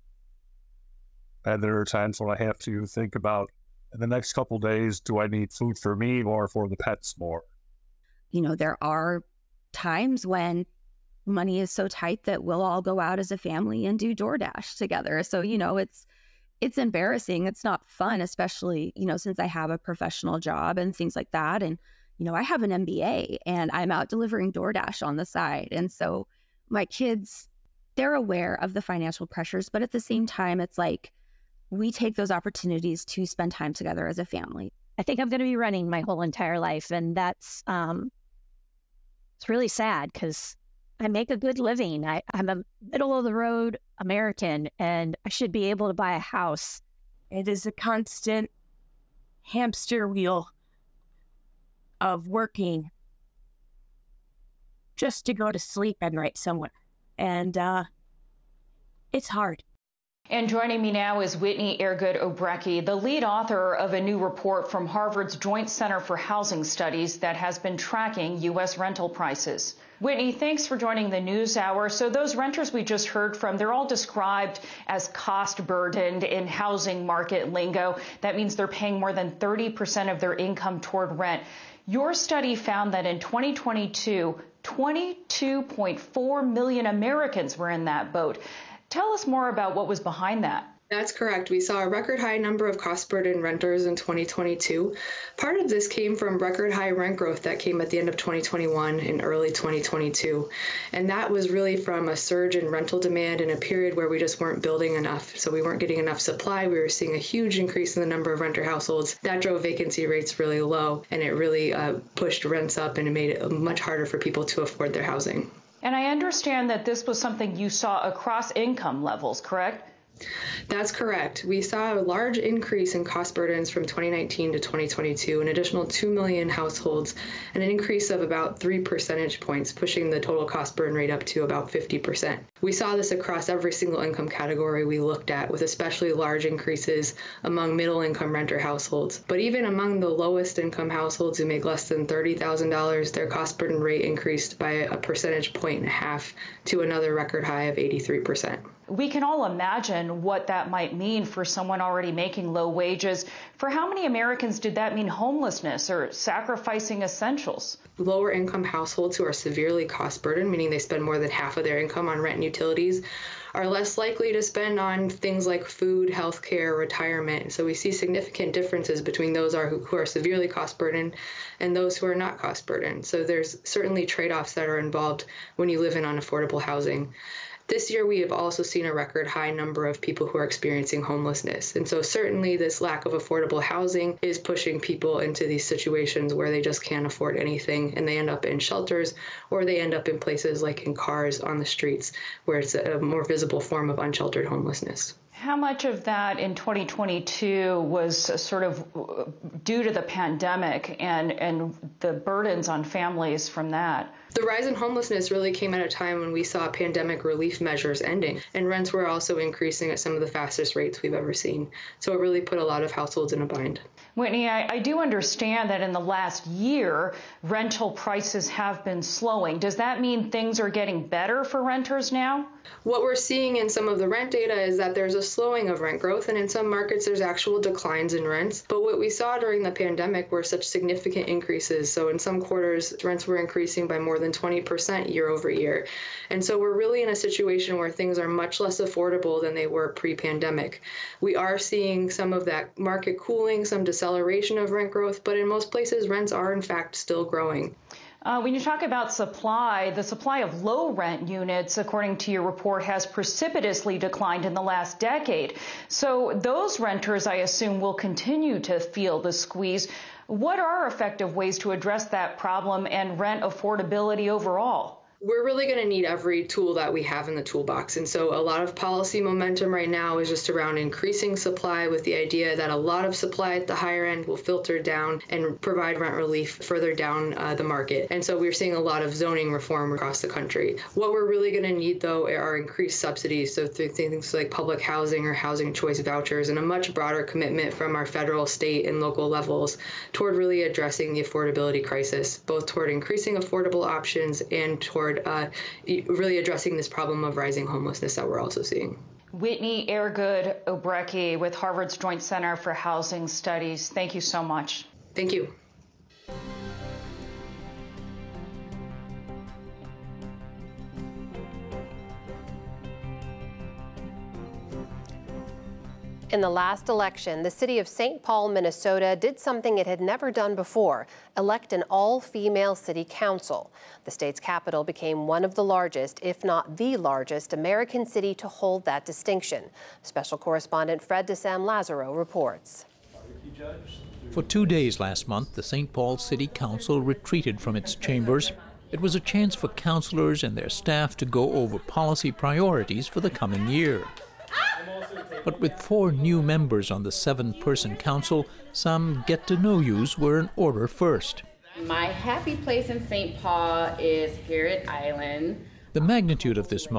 Speaker 7: And there are times when I have to think about, in the next couple of days, do I need food for me or for the pets more?
Speaker 24: There are times when money is so tight that we'll all go out as a family and do DoorDash together. So, it's embarrassing. It's not fun, especially, since I have a professional job and things like that. And, I have an MBA and I'm out delivering DoorDash on the side. And so my kids, they're aware of the financial pressures, but at the same time, it's like we take those opportunities to spend time together as a family.
Speaker 6: I think I'm going to be running my whole entire life. And that's, it's really sad because I make a good living. I'm a middle of the road American and I should be able to buy a house.
Speaker 25: It is a constant hamster wheel of working just to go to sleep at night somewhere. And it's hard.
Speaker 5: And joining me now is Whitney Airgood-Obrecky, the lead author of a new report from Harvard's Joint Center for Housing Studies that has been tracking U.S. rental prices. Whitney, thanks for joining the NewsHour. So those renters we just heard from, they're all described as cost burdened in housing market lingo. That means they're paying more than 30% of their income toward rent. Your study found that in 2022, 22.4 million Americans were in that boat. Tell us more about what was behind that.
Speaker 8: That's correct. We saw a record high number of cost-burdened renters in 2022. Part of this came from record high rent growth that came at the end of 2021 and early 2022. And that was really from a surge in rental demand in a period where we just weren't building enough. So we weren't getting enough supply. We were seeing a huge increase in the number of renter households. That drove vacancy rates really low, and it really pushed rents up, and it made it much harder for people to afford their housing.
Speaker 5: And I understand that this was something you saw across income levels, correct?
Speaker 8: That's correct. We saw a large increase in cost burdens from 2019 to 2022, an additional 2 million households, and an increase of about 3 percentage points, pushing the total cost burden rate up to about 50%. We saw this across every single income category we looked at, with especially large increases among middle-income renter households. But even among the lowest income households who make less than $30,000, their cost burden rate increased by a percentage point and a half to another record high of 83%.
Speaker 5: We can all imagine what that might mean for someone already making low wages. For how many Americans did that mean homelessness or sacrificing essentials?
Speaker 8: Lower income households who are severely cost burdened, meaning they spend more than half of their income on rent and utilities, are less likely to spend on things like food, healthcare, retirement. So we see significant differences between those who are severely cost burdened and those who are not cost burdened. So there's certainly trade-offs that are involved when you live in unaffordable housing. This year, we have also seen a record high number of people who are experiencing homelessness. And so certainly this lack of affordable housing is pushing people into these situations where they just can't afford anything, and they end up in shelters, or they end up in places like in cars on the streets, where it's a more visible form of unsheltered homelessness.
Speaker 5: How much of that in 2022 was sort of due to the pandemic and the burdens on families from that?
Speaker 8: The rise in homelessness really came at a time when we saw pandemic relief measures ending, and rents were also increasing at some of the fastest rates we've ever seen. So it really put a lot of households in a bind.
Speaker 5: Whitney, I do understand that in the last year, rental prices have been slowing. Does that mean things are getting better for renters now?
Speaker 8: What we're seeing in some of the rent data is that there's a slowing of rent growth, and in some markets there's actual declines in rents. But what we saw during the pandemic were such significant increases. So in some quarters, rents were increasing by more than 20% year over year. And so we're really in a situation where things are much less affordable than they were pre-pandemic. We are seeing some of that market cooling, some deceleration of rent growth, but in most places, rents are in fact still growing.
Speaker 5: When you talk about supply, the supply of low rent units, according to your report, has precipitously declined in the last decade. So those renters, I assume, will continue to feel the squeeze. What are effective ways to address that problem and rent affordability overall?
Speaker 8: We're really going to need every tool that we have in the toolbox. And so a lot of policy momentum right now is just around increasing supply, with the idea that a lot of supply at the higher end will filter down and provide rent relief further down the market. And so we're seeing a lot of zoning reform across the country. What we're really going to need, though, are increased subsidies. So through things like public housing or housing choice vouchers, and a much broader commitment from our federal, state, and local levels toward really addressing the affordability crisis, both toward increasing affordable options and toward really addressing this problem of rising homelessness that we're also seeing.
Speaker 5: Whitney Airgood-Obrecky with Harvard's Joint Center for Housing Studies. Thank you so much.
Speaker 8: Thank you.
Speaker 1: In the last election, the city of St. Paul, Minnesota did something it had never done before, elect an all-female city council. The state's capital became one of the largest, if not the largest, American city to hold that distinction. Special correspondent Fred DeSam Lazaro reports.
Speaker 9: For 2 days last month, the St. Paul City Council retreated from its chambers. It was a chance for councilors and their staff to go over policy priorities for the coming year. But with 4 new members on the 7-person council, some get-to-know-yous were in order first.
Speaker 10: My happy place in St. Paul is Harriet Island.
Speaker 9: The magnitude of this moment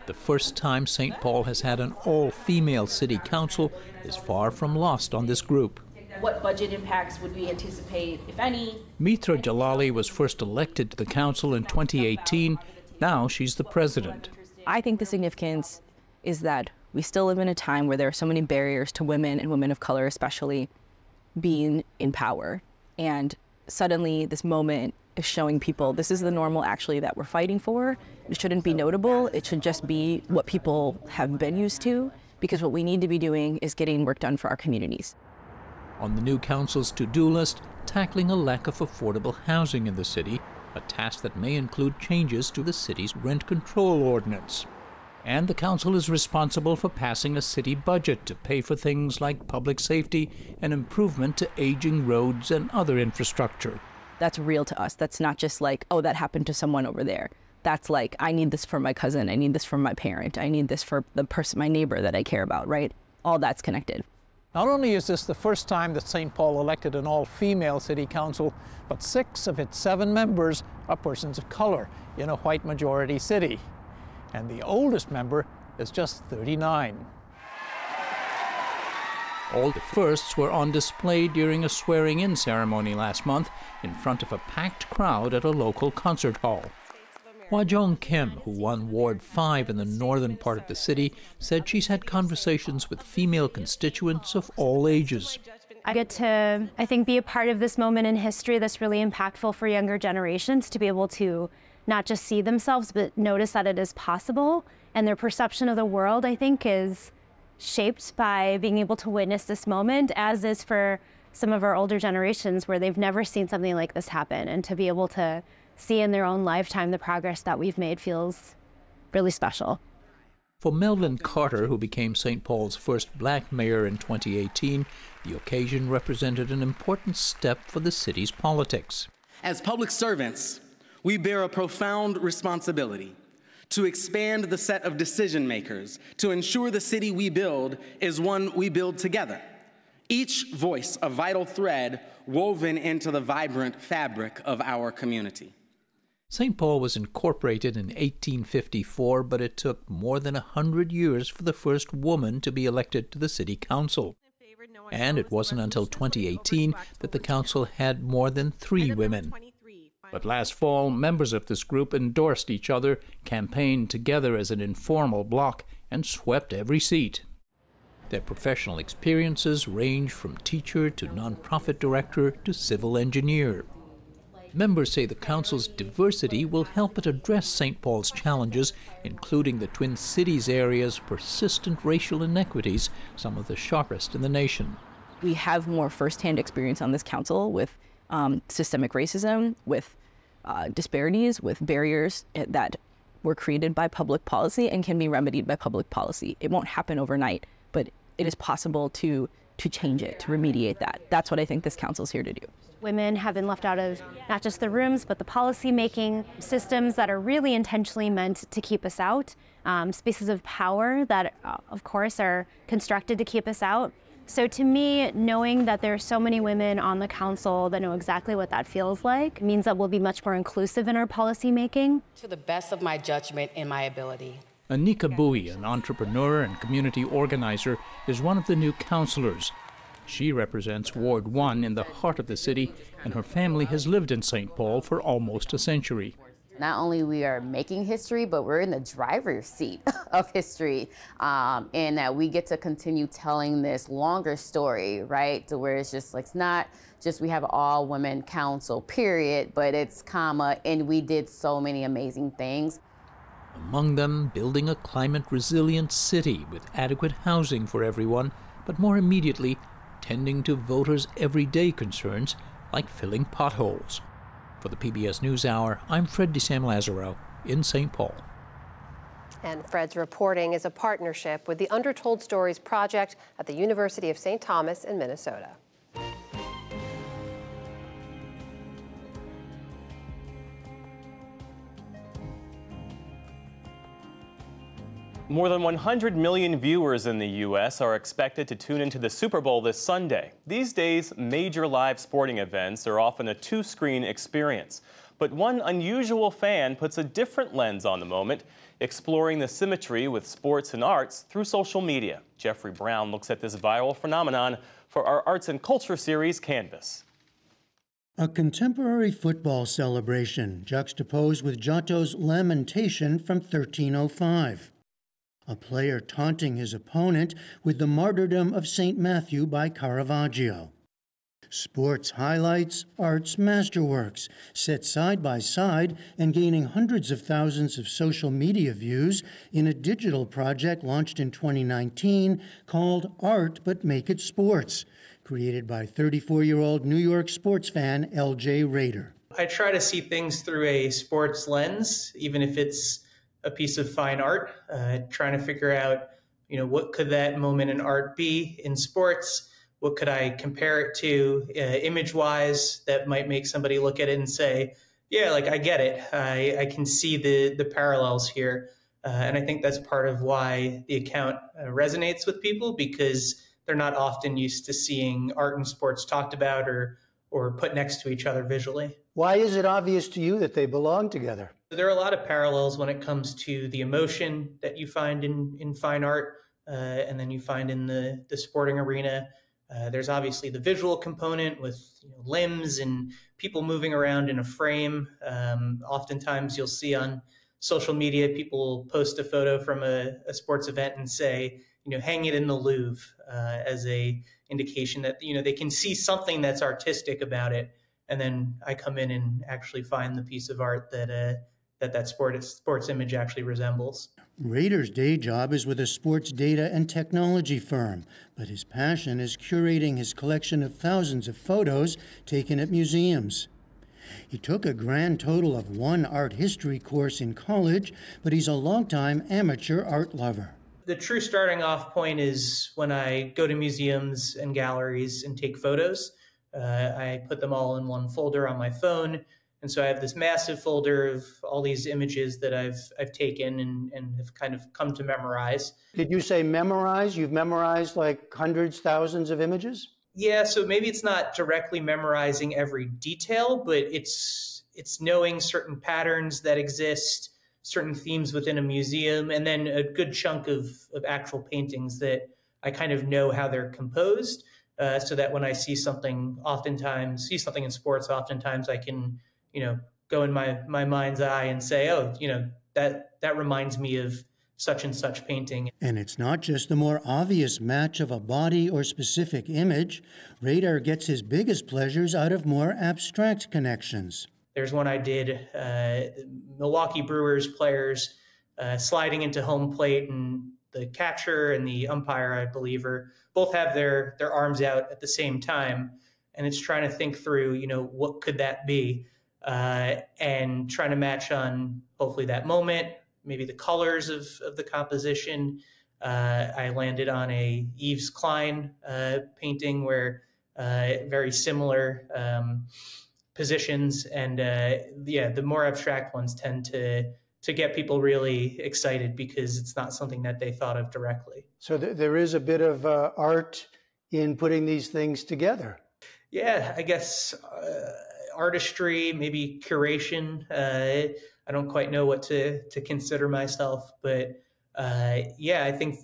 Speaker 9: The first time St. Paul has had an all-female city council is far from lost on this group.
Speaker 10: What budget impacts would we anticipate, if any?
Speaker 9: Mitra Jalali was first elected to the council in 2018. Now she's the president.
Speaker 11: I think the significance is that we still live in a time where there are so many barriers to women and women of color especially being in power. And suddenly this moment is showing people this is the normal actually that we're fighting for. It shouldn't be notable. It should just be what people have been used to, because what we need to be doing is getting work done for our communities.
Speaker 9: On the new council's to-do list, tackling a lack of affordable housing in the city, a task that may include changes to the city's rent control ordinance. And the council is responsible for passing a city budget to pay for things like public safety and improvement to aging roads and other infrastructure.
Speaker 11: That's real to us. That's not just like, oh, that happened to someone over there. That's like, I need this for my cousin. I need this for my parent. I need this for the person, my neighbor that I care about, right? All that's connected.
Speaker 9: Not only is this the first time that St. Paul elected an all-female city council, but 6 of its 7 members are persons of color in a white majority city. And the oldest member is just 39. All the firsts were on display during a swearing-in ceremony last month in front of a packed crowd at a local concert hall. Hwa-Jong Kim, who won Ward 5 in the northern part of the city, said she's had conversations with female constituents of all ages.
Speaker 12: I get to, I think, be a part of this moment in history that's really impactful for younger generations to be able to not just see themselves, but notice that it is possible. And their perception of the world, I think, is shaped by being able to witness this moment, as is for some of our older generations where they've never seen something like this happen. And to be able to see in their own lifetime the progress that we've made feels really special.
Speaker 9: For Melvin Carter, who became St. Paul's first black mayor in 2018, the occasion represented an important step for the city's politics.
Speaker 13: As public servants, we bear a profound responsibility to expand the set of decision makers to ensure the city we build is one we build together. Each voice a vital thread woven into the vibrant fabric of our community.
Speaker 9: St. Paul was incorporated in 1854, but it took more than 100 years for the first woman to be elected to the city council. And it wasn't until 2018 that the council had more than 3 women. But last fall, members of this group endorsed each other, campaigned together as an informal bloc, and swept every seat. Their professional experiences range from teacher to nonprofit director to civil engineer. Members say the council's diversity will help it address St. Paul's challenges, including the Twin Cities area's persistent racial inequities, some of the sharpest in the nation.
Speaker 11: We have more firsthand experience on this council with systemic racism, with disparities, with barriers that were created by public policy and can be remedied by public policy. It won't happen overnight, but it is possible to change it, to remediate that. That's what I think this council's here to do.
Speaker 12: Women have been left out of not just the rooms, but the policy-making systems that are really intentionally meant to keep us out, spaces of power that, of course, are constructed to keep us out. So to me, knowing that there are so many women on the council that know exactly what that feels like means that we'll be much more inclusive in our policy-making.
Speaker 15: To the best of my judgment and my ability.
Speaker 9: Anika Bowie, an entrepreneur and community organizer, is one of the new councilors. She represents Ward 1 in the heart of the city, and her family has lived in St. Paul for almost a century.
Speaker 16: Not only we are making history, but we're in the driver's seat of history, and that we get to continue telling this longer story, right? To where it's just like, it's not just we have all women council, period, but it's comma, and we did so many amazing things.
Speaker 9: Among them, building a climate-resilient city with adequate housing for everyone, but more immediately, tending to voters' everyday concerns like filling potholes. For the PBS NewsHour, I'm Fred DeSam-Lazaro in St. Paul.
Speaker 1: And Fred's reporting is a partnership with the Undertold Stories Project at the University of St. Thomas in Minnesota.
Speaker 2: More than 100 million viewers in the U.S. are expected to tune into the Super Bowl this Sunday. These days, major live sporting events are often a two-screen experience. But one unusual fan puts a different lens on the moment, exploring the symmetry with sports and arts through social media. Jeffrey Brown looks at this viral phenomenon for our Arts and Culture series, Canvas.
Speaker 4: A contemporary football celebration juxtaposed with Giotto's Lamentation from 1305. A player taunting his opponent with the martyrdom of St. Matthew by Caravaggio. Sports highlights, arts masterworks, set side by side and gaining hundreds of thousands of social media views in a digital project launched in 2019 called Art But Make It Sports, created by 34-year-old New York sports fan L.J. Rader.
Speaker 14: I try to see things through a sports lens, even if it's a piece of fine art, trying to figure out, what could that moment in art be in sports? What could I compare it to image-wise that might make somebody look at it and say, yeah, I get it. I can see the parallels here. And I think that's part of why the account resonates with people, because they're not often used to seeing art and sports talked about or put next to each other visually.
Speaker 17: Why is it obvious to you that they belong together?
Speaker 14: There are a lot of parallels when it comes to the emotion that you find in fine art and then you find in the sporting arena. There's obviously the visual component with limbs and people moving around in a frame. Oftentimes you'll see on social media, people post a photo from a sports event and say, hang it in the Louvre as a indication that, they can see something that's artistic about it. And then I come in and actually find the piece of art that sports image actually resembles.
Speaker 4: Rader's day job is with a sports data and technology firm, but his passion is curating his collection of thousands of photos taken at museums. He took a grand total of 1 art history course in college, but he's a longtime amateur art lover.
Speaker 14: The true starting off point is when I go to museums and galleries and take photos. I put them all in one folder on my phone. And so I have this massive folder of all these images that I've taken and have kind of come to memorize.
Speaker 17: Did you say memorize? You've memorized hundreds, thousands of images?
Speaker 14: Yeah, so maybe it's not directly memorizing every detail, but it's knowing certain patterns that exist, certain themes within a museum, and then a good chunk of actual paintings that I kind of know how they're composed, so that when I see something in sports, oftentimes I can go in my mind's eye and say, oh, that reminds me of such and such painting.
Speaker 4: And it's not just the more obvious match of a body or specific image. Rader gets his biggest pleasures out of more abstract connections.
Speaker 14: There's one I did, Milwaukee Brewers players sliding into home plate, and the catcher and the umpire, I believe, both have their arms out at the same time. And it's trying to think through, what could that be? And trying to match on hopefully that moment, maybe the colors of the composition. I landed on a Yves Klein painting where very similar positions, and the more abstract ones tend to get people really excited because it's not something that they thought of directly.
Speaker 17: So there is a bit of art in putting these things together.
Speaker 14: Yeah, I guess artistry, maybe curation. I don't quite know what to consider myself, but I think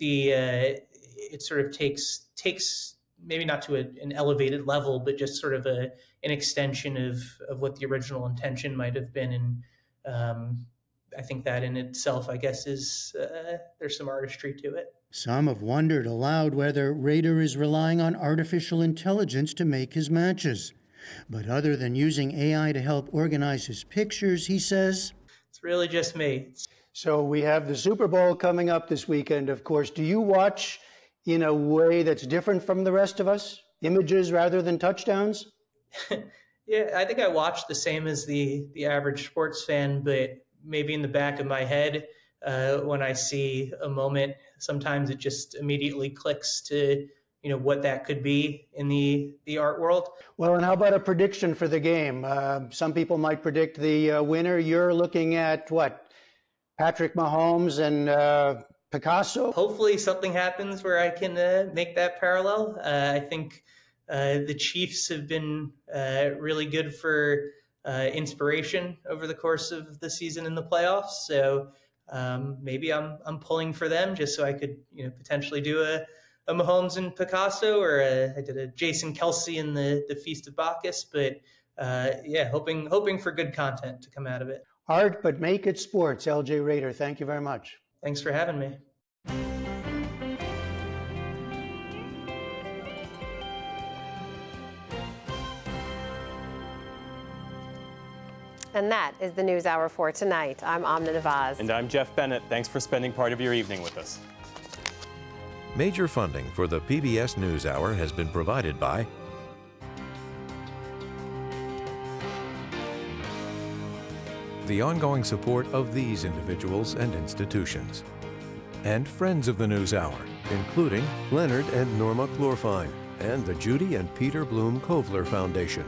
Speaker 14: it sort of takes maybe not to an elevated level, but just sort of an extension of what the original intention might have been. And I think that in itself, I guess, is there's some artistry to it.
Speaker 4: Some have wondered aloud whether Rader is relying on artificial intelligence to make his matches. But other than using AI to help organize his pictures, he says,
Speaker 14: it's really just me.
Speaker 17: So we have the Super Bowl coming up this weekend, of course. Do you watch in a way that's different from the rest of us? Images rather than touchdowns?
Speaker 14: Yeah, I think I watch the same as the average sports fan, but maybe in the back of my head, when I see a moment, sometimes it just immediately clicks to what that could be in the art world.
Speaker 17: Well, and how about a prediction for the game? Some people might predict the winner. You're looking at what? Patrick Mahomes and Picasso?
Speaker 14: Hopefully something happens where I can make that parallel. I think the Chiefs have been really good for inspiration over the course of the season in the playoffs. So maybe I'm pulling for them just so I could, potentially do a Mahomes and Picasso, or I did a Jason Kelsey in the Feast of Bacchus. But hoping for good content to come out of it.
Speaker 17: Art, but make it sports. LJ Rader, thank you very much.
Speaker 14: Thanks for having me.
Speaker 1: And that is the News Hour for tonight. I'm Amna Nawaz.
Speaker 2: And I'm Jeff Bennett. Thanks for spending part of your evening with us.
Speaker 3: Major funding for the PBS NewsHour has been provided by the ongoing support of these individuals and institutions, and friends of the NewsHour, including Leonard and Norma Clorfine, and the Judy and Peter Bloom Kovler Foundation.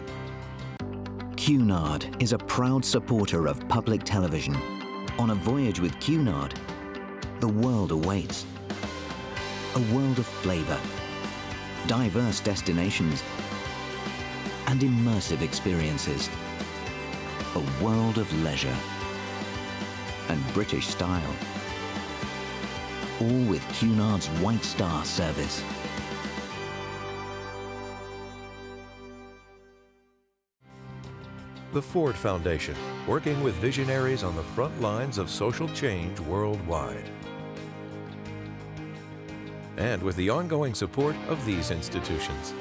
Speaker 18: Cunard is a proud supporter of public television. On a voyage with Cunard, the world awaits. A world of flavor, diverse destinations, and immersive experiences. A world of leisure and British style. All with Cunard's White Star service.
Speaker 3: The Ford Foundation, working with visionaries on the front lines of social change worldwide. And with the ongoing support of these institutions.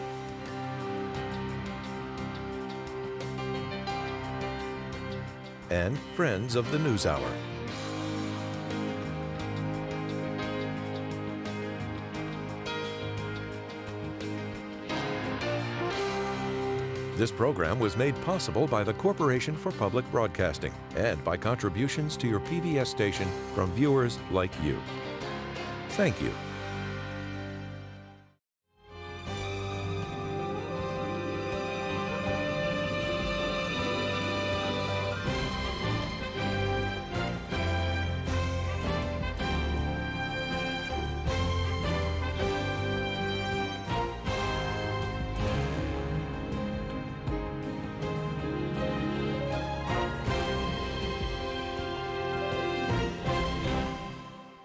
Speaker 3: And friends of the NewsHour. This program was made possible by the Corporation for Public Broadcasting and by contributions to your PBS station from viewers like you. Thank you.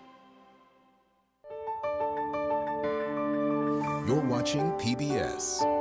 Speaker 19: You're watching PBS.